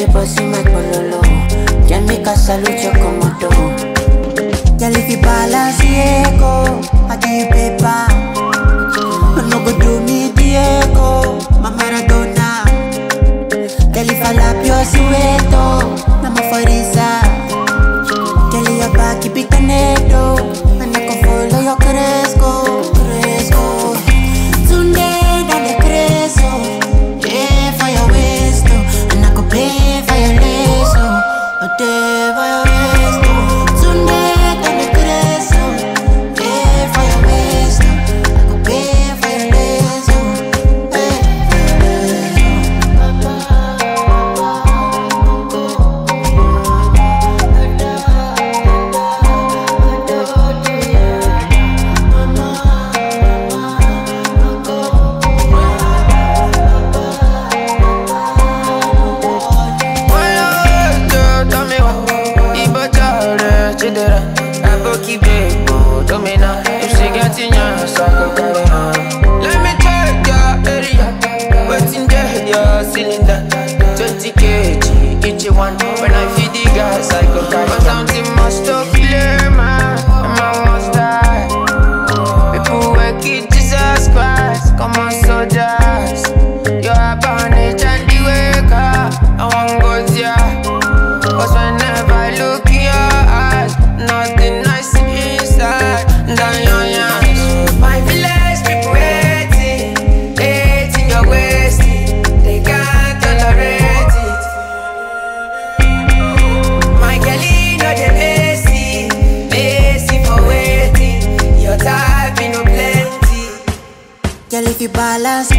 bossy my pololo. Can make a salute your komodo. Girl, if you balance Diego, I give you paper. No go do me Diego, my Maradona. Girl, if I lap your Soweto, I'm a forisa. Girl, your back keep it tornado, and I can follow your Cresco, Cresco. Tunde da de Cresco, yeah for your waist, and I could pay for your lace, a day for your waist. Tunde da de Cresco, yeah for your waist, I could pay for your lace, let me check your area. What's in there, your cylinder? 20 kg, each one. When I feed the gas, I go carry. But something must stop clear, man. I must die. People work it, Jesus Christ. Come on, soldiers. You're a bandage and the waker. I won't go there. Cause whenever I look in your eyes, nothing nice inside. Down your hands. My village people hating your wasting. They can't tolerate it. My girlie know they lazy for waiting. Your type no plenty. girl, if you balance.